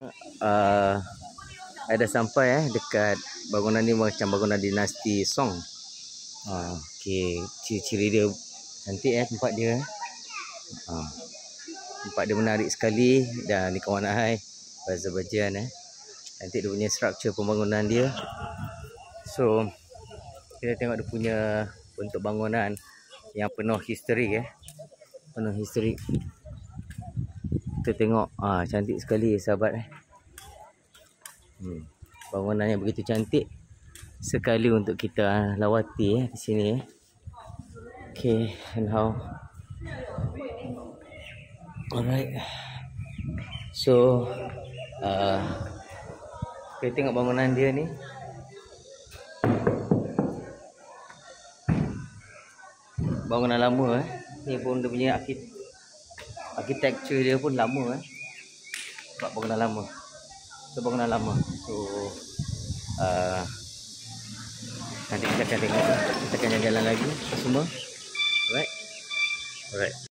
Ada sampai dekat bangunan ni macam bangunan dinasti Song. Okey, ciri-ciri dia cantik tempat dia. Tempat dia menarik sekali dan ni kawan I Azerbaijan Cantik dia punya struktur pembangunan dia. So kita tengok dia punya bentuk bangunan yang penuh history penuh history. Kita tengok cantik sekali sahabat bangunan yang begitu cantik sekali untuk kita lawati di sini Okay, and how alright. So kita tengok bangunan dia ni. Bangunan lama Ni pun dia punya architecture dia pun lama Sebab bangunan lama. So nanti kita akan tengok. Kita akan jalan-jalan lagi semua. Alright.